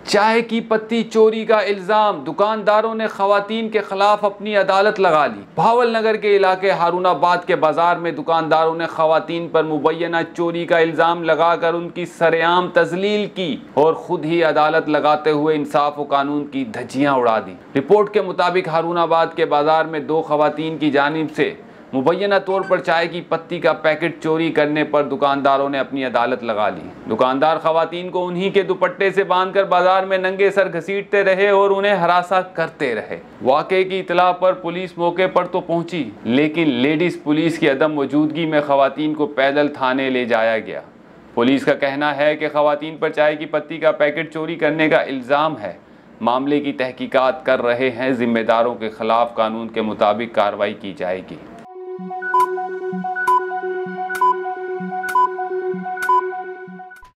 चाय की पत्ती चोरी का इल्जाम, दुकानदारों ने खवातीन के खिलाफ अपनी अदालत लगा ली। भावल नगर के इलाके हारूनाबाद के बाजार में दुकानदारों ने खवातीन पर मुबैना चोरी का इल्जाम लगाकर उनकी सरेआम तजलील की और खुद ही अदालत लगाते हुए इंसाफ व कानून की धज्जियां उड़ा दी। रिपोर्ट के मुताबिक हारूनाबाद के बाजार में दो खवातीन की जानिब से मुबैना तौर पर चाय की पत्ती का पैकेट चोरी करने पर दुकानदारों ने अपनी अदालत लगा ली। दुकानदार खवातीन को उन्हीं के दुपट्टे से बांधकर बाजार में नंगे सर घसीटते रहे और उन्हें हरासा करते रहे। वाकये की इतला पर पुलिस मौके पर तो पहुंची, लेकिन लेडीज पुलिस की अदम मौजूदगी में खवातीन को पैदल थाने ले जाया गया। पुलिस का कहना है कि खवातीन पर चाय की पत्ती का पैकेट चोरी करने का इल्ज़ाम है। मामले की तहकीकात कर रहे हैं, जिम्मेदारों के खिलाफ कानून के मुताबिक कार्रवाई की जाएगी।